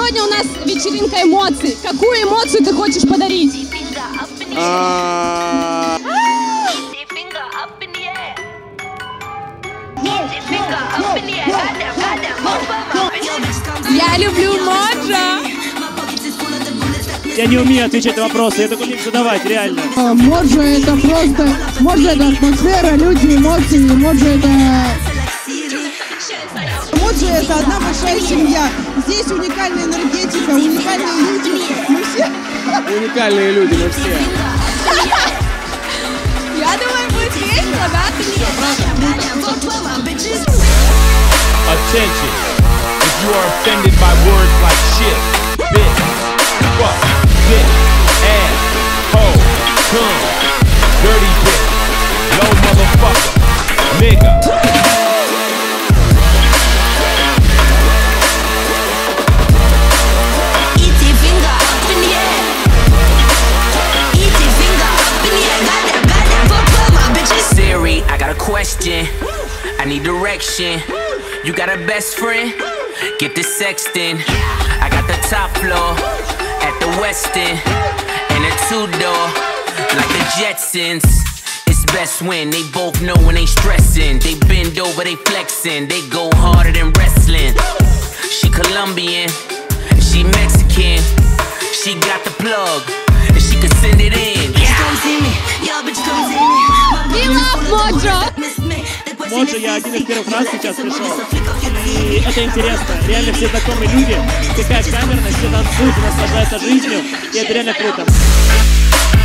Сегодня у нас вечеринка эмоций. Какую эмоцию ты хочешь подарить? Я люблю Моджо. Я не умею отвечать на вопросы, я только умею задавать, реально. Моджо это просто... Моджо это атмосфера, люди, эмоции. Моджо это... Моджо это одна большая семья. Здесь уникальная энергетика, уникальные люди. Мы все... Уникальные люди, мы все. Я думаю, будет весело, да? Attention, if you are offended by words like shit, bitch, fuck, dick, ass, hoe, cum, dirty bitch, no motherfucker, nigga. Siri, I got a question, I need direction. You got a best friend? Get the sexting. I got the top floor at the Westin and a two-door like the Jetsons. It's best when they both know when they stressing. They bend over, they flexing. They go harder than wrestling. She Colombian, she Mexican. She got the plug and she can send it in. Come see me, y'all bitches come see me. We love Mojo. Моджо я один из первых раз сейчас пришел. И это интересно. Реально все знакомые люди, такая камерность, все танцуют, наслаждаются жизнью. И это реально круто.